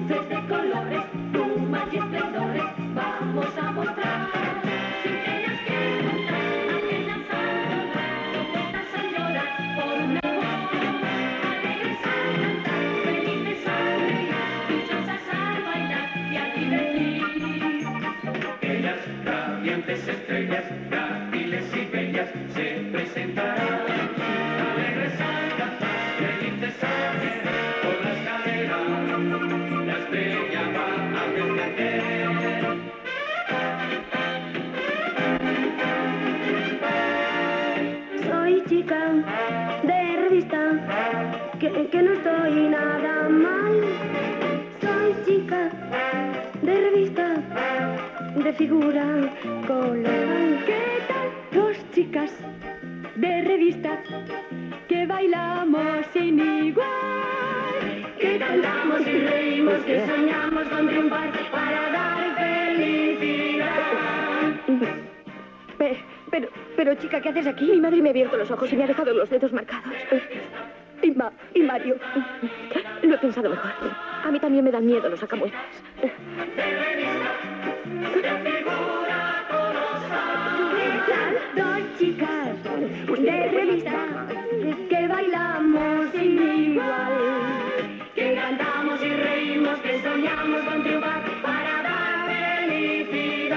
luces de colores, plumas y esplendores, vamos a mostrar. Sin penas que contar, apenas al tropetas a llorar por un amor. Alegres al cantar, felices al reír, dichosas al bailar y a divertir. Ellas, radiantes estrellas, gráciles y bellas, se presentarán. Alegres al cantar, felices al reír, por la escalera, la estrella va a descender. Soy chica de revista, que no estoy nada mal. Soy chica de revista, de figura colosal. ¿Qué tal? Dos chicas de revista que bailamos sin igual, Que cantamos y reímos, que soñamos con triunfar para dar felicidad. Pero chica, ¿qué haces aquí? Mi madre me ha abierto los ojos y me ha dejado los dedos marcados. Y Mario. Lo he pensado mejor. A mí también me dan miedo los sacamuelas. Dos chicas de revista que bailamos sin igual, Que cantamos y reímos, que soñamos con triunfar para dar felicidad.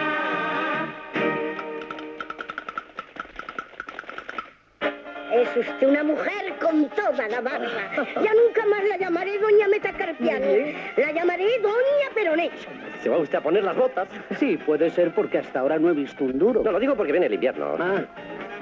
Es usted una mujer con toda la barba. Ya nunca más la llamaré doña Metacarpiano. La llamaré doña Peroné. ¿Se va usted a poner las botas? Sí, puede ser porque hasta ahora no he visto un duro. No, lo digo porque viene el invierno. Ah,